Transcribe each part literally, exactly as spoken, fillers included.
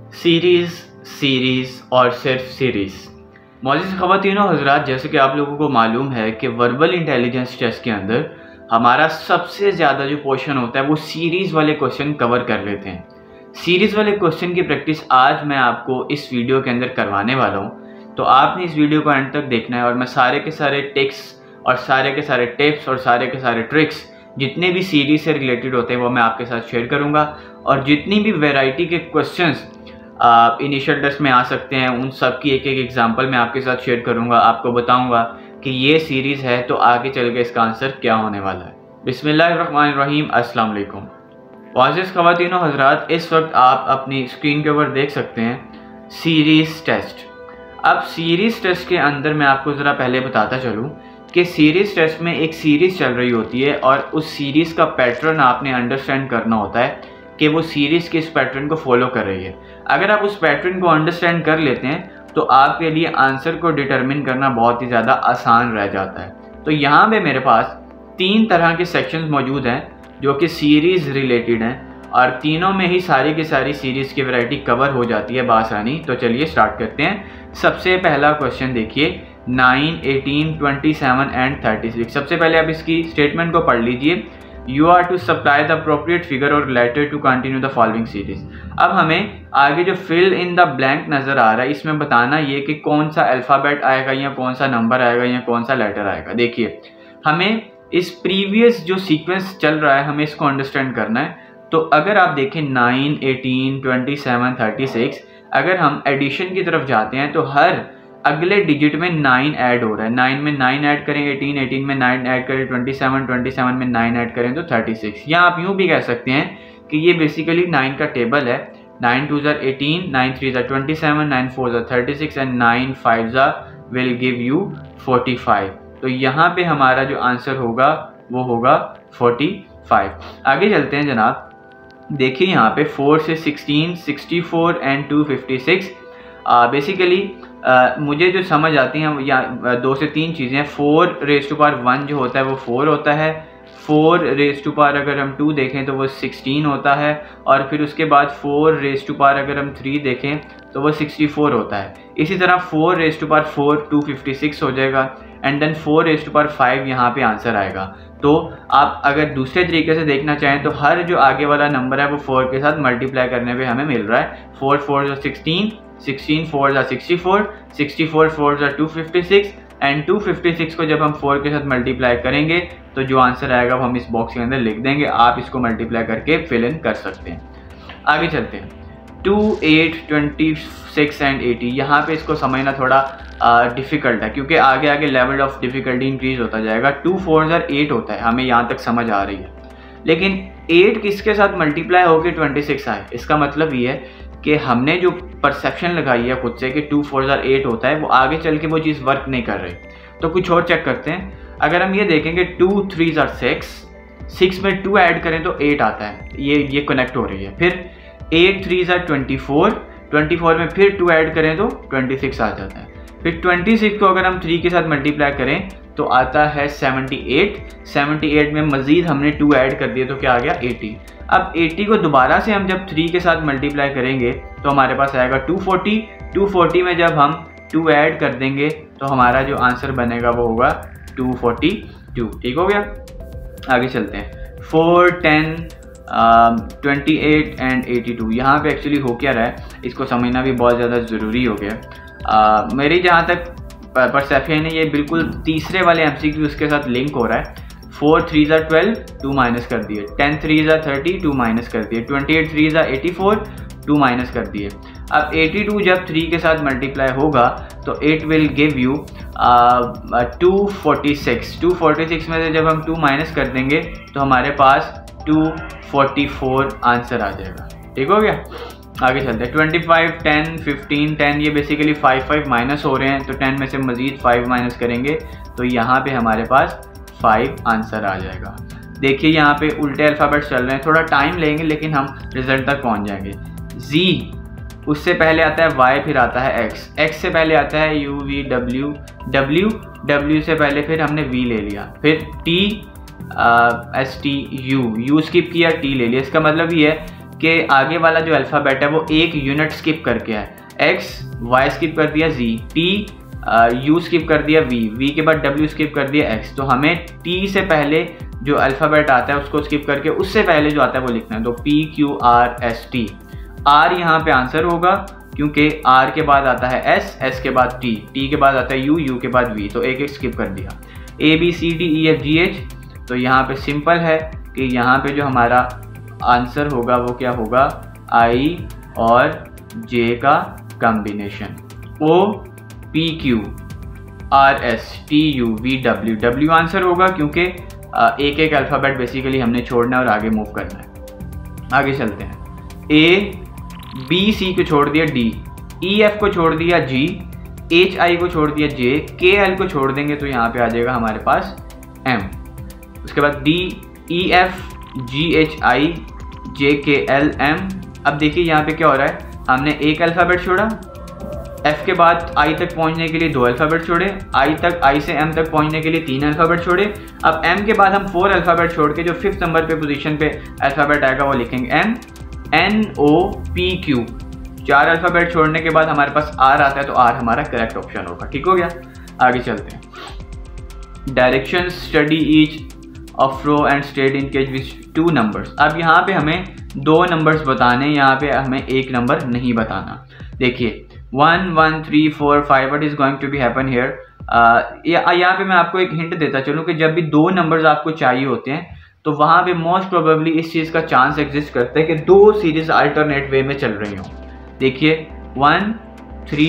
Series series और सिर्फ series. मौजूद ख़वातीनो हज़रात, जैसे कि आप लोगों को मालूम है कि वर्बल इंटेलिजेंस टेस्ट के अंदर हमारा सबसे ज़्यादा जो पोर्शन होता है वो सीरीज़ वाले क्वेश्चन कवर कर लेते हैं। सीरीज़ वाले क्वेश्चन की प्रैक्टिस आज मैं आपको इस वीडियो के अंदर करवाने वाला हूँ, तो आपने इस वीडियो को एंड तक देखना है और मैं सारे के सारे टिप्स और सारे के सारे टिप्स और सारे के सारे ट्रिक्स जितने भी सीरीज़ से रिलेटेड होते हैं वो मैं आपके साथ शेयर करूँगा। और जितनी भी वैरायटी के क्वेश्चंस आप इनिशियल टेस्ट में आ सकते हैं उन सब की एक एक एग्जांपल मैं आपके साथ शेयर करूंगा। आपको बताऊंगा कि ये सीरीज़ है तो आगे चल के इसका आंसर क्या होने वाला है। बिस्मिल्लाहिर्रहमानिर्रहीम, अस्सलाम वालेकुम। मुअज़्ज़िज़ ख़वातीनो हज़रात, इस वक्त आप अपनी स्क्रीन के ऊपर देख सकते हैं सीरीज़ टेस्ट। अब सीरीज़ टेस्ट के अंदर मैं आपको ज़रा पहले बताता चलूँ कि सीरीज़ टेस्ट में एक सीरीज़ चल रही होती है और उस सीरीज़ का पैटर्न आपने अंडरस्टैंड करना होता है कि वो सीरीज़ किस पैटर्न को फॉलो कर रही है। अगर आप उस पैटर्न को अंडरस्टैंड कर लेते हैं तो आपके लिए आंसर को डिटरमिन करना बहुत ही ज़्यादा आसान रह जाता है। तो यहाँ पे मेरे पास तीन तरह के सेक्शंस मौजूद हैं जो कि सीरीज़ रिलेटेड हैं और तीनों में ही सारी की सारी सीरीज़ की वैरायटी कवर हो जाती है बासानी। तो चलिए स्टार्ट करते हैं। सबसे पहला क्वेश्चन देखिए, nine, eighteen, twenty seven and thirty six. सबसे पहले आप इसकी स्टेटमेंट को पढ़ लीजिए। You are to supply the appropriate figure or letter to continue the following series। अब हमें आगे जो fill in the blank नज़र आ रहा है इसमें बताना ये कि कौन सा अल्फ़ाबेट आएगा या कौन सा नंबर आएगा या कौन सा लेटर आएगा। देखिए, हमें इस प्रीवियस जो सीक्वेंस चल रहा है हमें इसको अंडरस्टैंड करना है। तो अगर आप देखें nine, eighteen, twenty seven, thirty six, अगर हम एडिशन की तरफ जाते हैं तो हर अगले डिजिट में नाइन ऐड हो रहा है। नाइन में नाइन ऐड करें एटीन, एटीन में नाइन ऐड करें ट्वेंटी सेवन, ट्वेंटी सेवन में नाइन ऐड करें तो थर्टी सिक्स। या आप यूँ भी कह सकते हैं कि ये बेसिकली नाइन का टेबल है। नाइन टू ज़ा एटीन, नाइन थ्री ज़ा ट्वेंटी सेवन, नाइन फोर ज़ा thirty six and nine five ज़ा will give you forty five. तो यहाँ पे हमारा जो आंसर होगा वो होगा फोर्टी फाइव। आगे चलते हैं जनाब। देखिए यहाँ पे फोर से sixteen, sixty four and two fifty six. Basically Uh, मुझे जो समझ आती हैं या uh, दो से तीन चीज़ें। Four raise to power one जो होता है वो फोर होता है। फोर रेज टू पावर अगर हम टू देखें तो वो सिक्सटीन होता है और फिर उसके बाद फोर रेज टू पावर अगर हम थ्री देखें तो वो सिक्सटी फोर होता है। इसी तरह four raise to power four two fifty six हो जाएगा and then four raise to power five यहाँ पे आंसर आएगा। तो आप अगर दूसरे तरीके से देखना चाहें तो हर जो आगे वाला नंबर है वो फोर के साथ मल्टीप्लाई करने पे हमें मिल रहा है। फोर फोर जो सिक्सटीन, सिक्सटीन फोर ज़ा sixty four, sixty four four ज़ा two fifty six and two fifty six को जब हम फोर के साथ मल्टीप्लाई करेंगे तो जो आंसर आएगा वो हम इस बॉक्स के अंदर लिख देंगे। आप इसको मल्टीप्लाई करके फिल इन कर सकते हैं। आगे चलते हैं। Two, eight, twenty six and eighty. यहाँ पे इसको समझना थोड़ा डिफ़िकल्ट है क्योंकि आगे आगे लेवल ऑफ डिफ़िकल्टी इंक्रीज होता जाएगा। टू फोर ज़ा एट होता है, हमें यहाँ तक समझ आ रही है। लेकिन एट किसके साथ मल्टीप्लाई होकर ट्वेंटी सिक्स आए, इसका मतलब ये है कि हमने जो परसेप्शन लगाई है खुद से कि टू फोर ज़ा एट होता है वो आगे चल के वो चीज़ वर्क नहीं कर रही। तो कुछ और चेक करते हैं। अगर हम ये देखेंगे टू थ्री ज़ा सिक्स, सिक्स में टू ऐड करें तो एट आता है, ये ये कनेक्ट हो रही है। फिर एट थ्री ज़ा ट्वेंटी फोर, ट्वेंटी फोर में फिर टू ऐड करें तो ट्वेंटी सिक्स आ जाता है। फिर ट्वेंटी सिक्स को अगर हम थ्री के साथ मल्टीप्लाई करें तो आता है सेवेंटी एट, सेवेंटी एट में मज़ीद हमने टू ऐड कर दिए तो क्या आ गया एटी। अब एटी को दोबारा से हम जब थ्री के साथ मल्टीप्लाई करेंगे तो हमारे पास आएगा टू फोर्टी। टू फोर्टी में जब हम टू ऐड कर देंगे तो हमारा जो आंसर बनेगा वो होगा टू फोर्टी टू। ठीक हो गया। आगे चलते हैं। Four, ten, twenty eight and eighty two. यहाँ पे एक्चुअली हो क्या रहा है इसको समझना भी बहुत ज़्यादा ज़रूरी हो गया। uh, मेरी जहाँ तक परसेप्शन है ये बिल्कुल तीसरे वाले एमसीक्यू उसके साथ लिंक हो रहा है। फोर थ्री ज़ा ट्वेल्व, टू माइनस कर दिए। टेन थ्री ज़ा थर्टी, टू माइनस कर दिए। ट्वेंटी एट थ्री ज़ा एटी फोर, टू माइनस कर दिए। अब एटी टू जब थ्री के साथ मल्टीप्लाई होगा तो it will give you two forty six. Two forty six में से जब हम टू माइनस कर देंगे तो हमारे पास टू फोर्टी फोर आंसर आ जाएगा। ठीक हो गया। आगे चलते हैं। Twenty five, ten, fifteen, ten, ये बेसिकली फाइव फाइव माइनस हो रहे हैं तो टेन में से मज़ीद फाइव माइनस करेंगे तो यहाँ पे हमारे पास फाइव आंसर आ जाएगा। देखिए यहाँ पे उल्टे अल्फ़ाबेट्स चल रहे हैं, थोड़ा टाइम लेंगे लेकिन हम रिजल्ट तक पहुँच जाएंगे। जी, उससे पहले आता है वाई, फिर आता है एक्स, एक्स से पहले आता है U, V, W, W, W से पहले फिर हमने वी ले लिया, फिर T, S T, U, U skip किया, टी ले लिया। इसका मतलब ये है कि आगे वाला जो अल्फ़ाबेट है वो एक यूनिट स्किप करके है। एक्स वाई स्किप कर दिया, जी टी यू स्किप कर दिया, वी वी के बाद डब्ल्यू स्किप कर दिया, एक्स। तो हमें टी से पहले जो अल्फ़ाबेट आता है उसको स्किप करके उससे पहले जो आता है वो लिखना है। तो P Q R S T, R यहाँ पे आंसर होगा क्योंकि आर के बाद आता है एस, एस के बाद टी, टी के बाद आता है यू, यू के बाद वी। तो एक एक स्किप कर दिया। A B C D E F G H, तो यहाँ पे सिंपल है कि यहाँ पे जो हमारा आंसर होगा वो क्या होगा, आई और जे का combination. O P Q R S T U V W, W answer होगा क्योंकि एक एक अल्फ़ाबेट बेसिकली हमने छोड़ना है और आगे मूव करना है। आगे चलते हैं। ए बी सी को छोड़ दिया, डी ई एफ को छोड़ दिया, जी एच आई को छोड़ दिया, जे के एल को छोड़ देंगे तो यहाँ पे आ जाएगा हमारे पास एम। उसके बाद D E F G H I J K L M. अब देखिए यहाँ पे क्या हो रहा है, हमने एक अल्फ़ाबेट छोड़ा, एफ के बाद आई तक पहुँचने के लिए दो अल्फ़ाबेट छोड़े, आई तक आई से एम तक पहुँचने के लिए तीन अल्फ़ाबेट छोड़े। अब एम के बाद हम फोर अल्फ़ाबेट छोड़ के जो फिफ्थ नंबर पे पोजीशन पे अल्फ़ाबेट आएगा वो लिखेंगे M. N O P Q, चार अल्फ़ाबेट छोड़ने के बाद हमारे पास आर आता है तो आर हमारा करेक्ट ऑप्शन होगा। ठीक हो गया, आगे चलते हैं। Direction study each of row and state in case which two numbers. अब यहाँ पे हमें दो नंबर्स बताने, यहाँ पे हमें एक नंबर नहीं बताना। देखिए one one three four five, what is going to be happen here. यहाँ पे मैं आपको एक हिंट देता चलूँ कि जब भी दो नंबर्स आपको चाहिए होते हैं तो वहाँ पे मोस्ट प्रोबेबली इस चीज़ का चांस एग्जिस्ट करता है कि दो सीरीज अल्टरनेट वे में चल रही हों। देखिए वन थ्री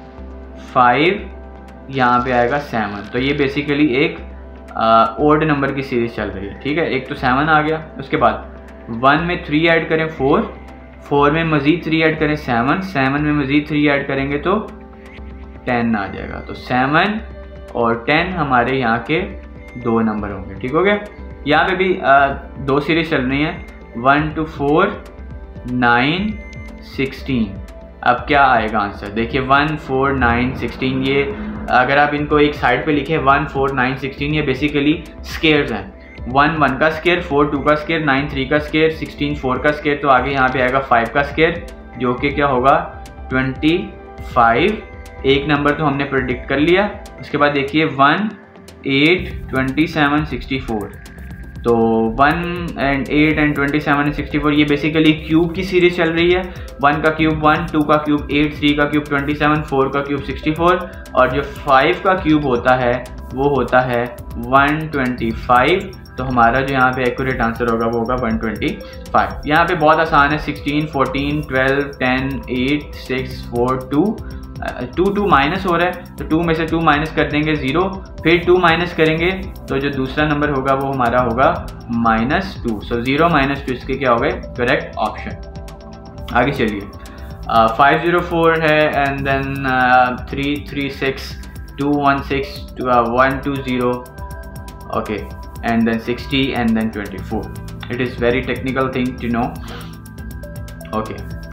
फाइव, यहाँ पे आएगा सेवन, तो ये बेसिकली एक ओड नंबर की सीरीज चल रही है। ठीक है, एक तो सेवन आ गया, उसके बाद वन में थ्री ऐड करें फोर, फोर में मज़ीद थ्री ऐड करें सेवन, सेवन में मज़ीद थ्री ऐड करेंगे तो टेन आ जाएगा। तो सेवन और टेन हमारे यहाँ के दो नंबर होंगे। ठीक हो गया, यहाँ पे भी आ, दो सीरीज चल रही हैं, one two four nine sixteen. अब क्या आएगा आंसर, देखिए वन फोर नाइन सिक्सटीन, ये अगर आप इनको एक साइड पे लिखें वन फोर नाइन सिक्सटीन, ये बेसिकली स्केयर्स हैं। वन वन का स्केयर, फोर टू का स्केयर, नाइन थ्री का स्केयर, सिक्सटीन फोर का स्केयर, तो आगे यहाँ पे आएगा फाइव का स्केयर जो कि क्या होगा ट्वेंटी फाइव। एक नंबर तो हमने प्रेडिक्ट कर लिया। उसके बाद देखिए one eight twenty seven sixty four, तो one and eight and twenty seven and sixty four, ये बेसिकली क्यूब की सीरीज चल रही है। वन का क्यूब वन, टू का क्यूब एट, थ्री का क्यूब ट्वेंटी सेवन, फोर का क्यूब सिक्सटी फोर, और जो फाइव का क्यूब होता है वो होता है वन ट्वेंटी फाइव। तो हमारा जो यहाँ पे एक्यूरेट आंसर होगा वो होगा वन ट्वेंटी फाइव। यहाँ पे बहुत आसान है, sixteen fourteen twelve ten eight six four two, two two minus हो रहा है तो टू में से टू माइनस कर देंगे ज़ीरो, फिर टू माइनस करेंगे तो जो दूसरा नंबर होगा वो हमारा होगा minus two. So zero minus two इसके क्या हो गए करेक्ट ऑप्शन। आगे चलिए, फाइव ज़ीरो फोर है and then three three six two one six one two zero, okay, and then sixty and then twenty four. It is very technical thing to know. Okay,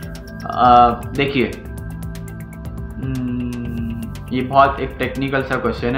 देखिए ये बहुत एक technical सा question है।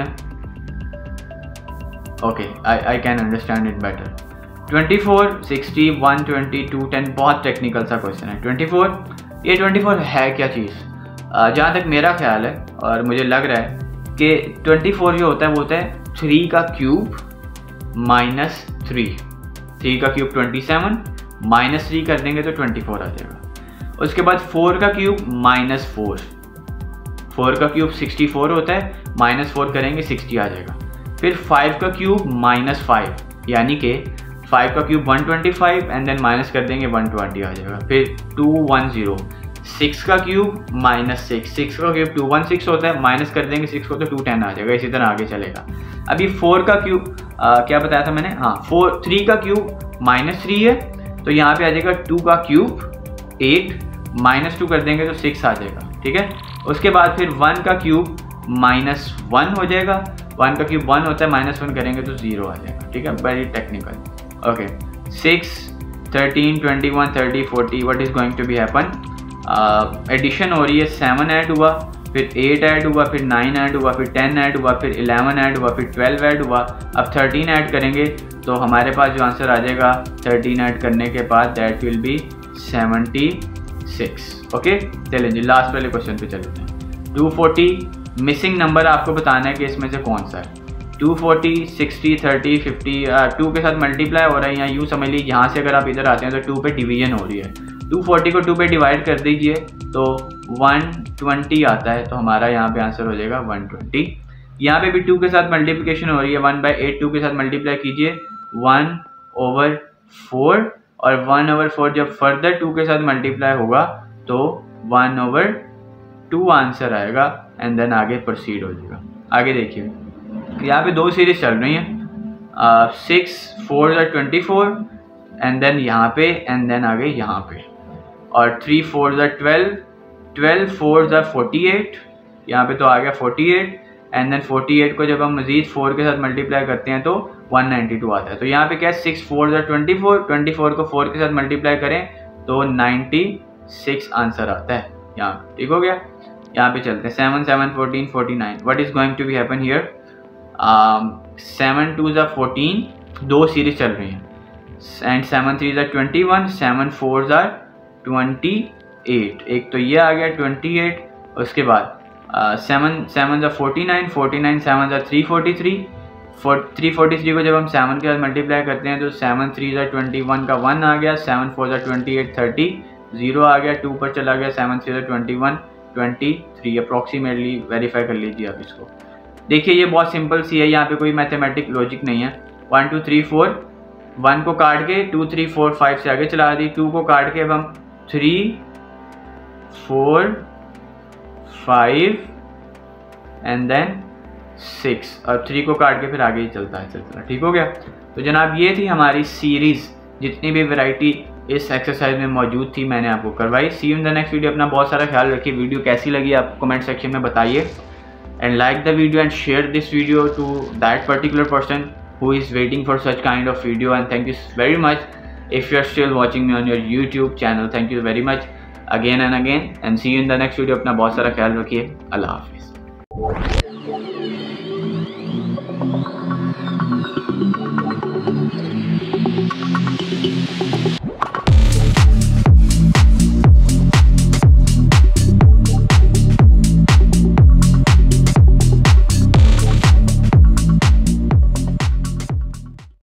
Okay, I I can understand it better. Twenty four sixty one twenty to ten, बहुत technical सा question है। Twenty four, ये ट्वेंटी फोर है क्या चीज़? जहाँ तक मेरा ख्याल है और मुझे लग रहा है कि ट्वेंटी फोर जो होता है वो होता है थ्री का क्यूब माइनस थ्री, थ्री का cube twenty seven, minus three कर देंगे तो ट्वेंटी फोर आ जाएगा। उसके बाद फोर का क्यूब माइनस फोर, फोर का क्यूब सिक्सटी फोर होता है, माइनस फोर करेंगे सिक्सटी आ जाएगा। फिर फाइव का क्यूब माइनस फाइव, यानी कि फाइव का cube one twenty five and then minus कर देंगे वन ट्वेंटी आ जाएगा। फिर टू वन ज़ीरो, सिक्स का क्यूब माइनस सिक्स, सिक्स का क्यूब टू वन सिक्स होता है, माइनस कर देंगे सिक्स को तो टू टेन आ जाएगा। इसी तरह आगे चलेगा। अभी फोर का क्यूब क्या बताया था मैंने, हाँ फोर, थ्री का क्यूब माइनस थ्री है तो यहाँ पे आ जाएगा टू का क्यूब एट, माइनस टू कर देंगे तो सिक्स आ जाएगा। ठीक है, उसके बाद फिर वन का क्यूब माइनस वन हो जाएगा, वन का क्यूब वन होता है, माइनस वन करेंगे तो जीरो आ जाएगा। ठीक है, very technical. Okay, six thirteen twenty one thirty forty, what is going to be happen? Addition हो रही है, सेवन ऐड हुआ, फिर एट ऐड हुआ, फिर नाइन ऐड हुआ, फिर टेन ऐड हुआ, फिर इलेवन ऐड हुआ, फिर ट्वेल्व ऐड हुआ। अब थर्टीन ऐड करेंगे तो हमारे पास जो आंसर आ जाएगा थर्टीन ऐड करने के बाद that will be seventy six. Okay, चलें जी लास्ट वाले क्वेश्चन पे चलते हैं। टू फोर्टी मिसिंग नंबर आपको बताना है कि इसमें से कौन सा है। Two forty, sixty, thirty, fifty two के साथ मल्टीप्लाई हो रहा है, या यूँ समझ लीजिए यहाँ से अगर आप इधर आते हैं तो टू पे डिवीजन हो रही है। टू फोर्टी को टू पे डिवाइड कर दीजिए तो वन ट्वेंटी आता है, तो हमारा यहाँ पे आंसर हो जाएगा वन ट्वेंटी। यहाँ पे भी टू के साथ मल्टीप्लिकेशन हो रही है, वन बाई एट टू के साथ मल्टीप्लाई कीजिए, वन ओवर फोर, और वन ओवर फोर जब फर्दर टू के साथ मल्टीप्लाई होगा तो वन ओवर टू आंसर आएगा, एंड देन आगे प्रोसीड हो जाएगा। आगे देखिए यहाँ पे दो सीरीज चल रही हैं, सिक्स फोर ज़ा ट्वेंटी फोर, एंड देन यहाँ पे, एंड देन आगे यहाँ पे, और थ्री फोर ज़ा ट्वेल्व, ट्वेल्व फोर ज़ा फोर्टी एट, यहाँ पे तो आ गया forty eight, and then forty eight को जब हम मजीद फोर के साथ मल्टीप्लाई करते हैं तो वन नाइन्टी टू आता है। तो यहाँ पे क्या है, सिक्स फोर ज़ा ट्वेंटी फोर, ट्वेंटी फोर को फोर के साथ मल्टीप्लाई करें तो नाइन्टी सिक्स आंसर आता है यहाँ। ठीक हो गया, यहाँ पे चलते हैं। Seven seven fourteen forty nine, what is going to be happen here. Seven two ज़ा फोर्टीन, दो सीरीज चल रही हैं, एंड सेवन थ्री ज़ा ट्वेंटी वन, सेवन फोर ज़ा ट्वेंटी एट, एक तो ये आ गया ट्वेंटी एट, उसके बाद सेवन सेवन ज़ा forty nine, forty nine seven ज़ा three forty three, three forty three को जब हम सेवन के साथ मल्टीप्लाई करते हैं तो सेवन थ्री ज़ा ट्वेंटी वन का वन आ गया, सेवन फोर ज़ा ट्वेंटी एट थर्टी, जीरो आ गया, टू पर चला गया, सेवन थ्री ज़ा twenty one twenty three, approximately verify कर लीजिए आप इसको। देखिए ये बहुत सिंपल सी है, यहाँ पे कोई मैथमेटिक लॉजिक नहीं है। One two three four, one को काट के टू थ्री फोर फाइव से आगे चला दी, टू को काट के अब हम three four five and then six, और थ्री को काट के फिर आगे ही चलता है चलता है। ठीक हो गया। तो जनाब ये थी हमारी सीरीज़, जितनी भी वैरायटी इस एक्सरसाइज में मौजूद थी मैंने आपको करवाई। See you in the next video. अपना बहुत सारा ख्याल रखिए। वीडियो कैसी लगी आप कमेंट सेक्शन में बताइए, and like the video and share this video to that particular person who is waiting for such kind of video, and thank you very much if you are still watching me on your YouTube channel. Thank you very much again and again, and see you in the next video. अपना बहुत सारा ख्याल रखिए। अल्लाह हाफिज़।